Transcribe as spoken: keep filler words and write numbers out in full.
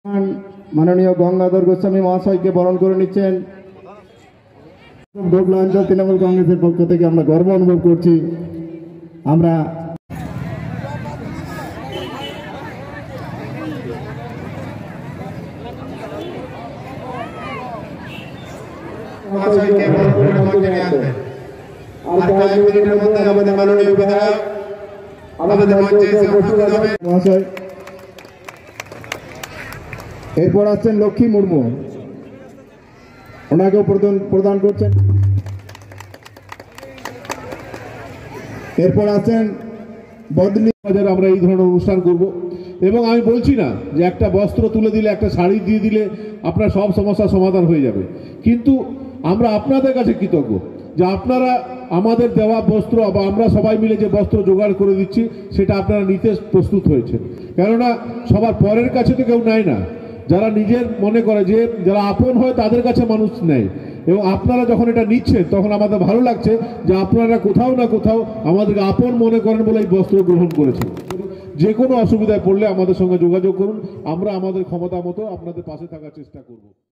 माननीय गंगाधर गोस्वामी महाशय के बरण করে নিচ্ছেন ডোবলা অঞ্চল তৃণমূল কংগ্রেসের পক্ষ থেকে আমরা গর্ব অনুভব করছি। আমরা মহাশয়কে বরণ করে মঞ্চে নিয়ে আসবেন। আর কয়েক মিনিটের মধ্যে আমাদের মাননীয় বিধায়ক আমাদের মঞ্চে এসে উপস্থিত হবে। মহাশয় এরপর আসছেন লক্ষ্মী মুর্মু, ওনাকেও প্রদান প্রদান করছেন। এরপর আছেন বদলি বাজারে আমরা এই ধরনের অনুষ্ঠান করব এবং আমি বলছি না যে একটা বস্ত্র তুলে দিলে একটা শাড়ি দিয়ে দিলে আপনার সব সমস্যার সমাধান হয়ে যাবে, কিন্তু আমরা আপনাদের কাছে কৃতজ্ঞ যে আপনারা আমাদের দেওয়া বস্ত্র বা আমরা সবাই মিলে যে বস্ত্র জোগাড় করে দিচ্ছি সেটা আপনারা নিতে প্রস্তুত হয়েছে। কেননা সবার পরের কাছে তো কেউ নেয় না, যারা নিজের মনে করে যে যারা আপন হয় তাদের কাছে মানুষ নেয়, এবং আপনারা যখন এটা নিচ্ছেন তখন আমাদের ভালো লাগছে যে আপনারা কোথাও না কোথাও আমাদেরকে আপন মনে করেন বলে এই বস্ত্র গ্রহণ করেছেন। যে কোনো অসুবিধায় পড়লে আমাদের সঙ্গে যোগাযোগ করুন, আমরা আমাদের ক্ষমতা মতো আপনাদের পাশে থাকার চেষ্টা করব।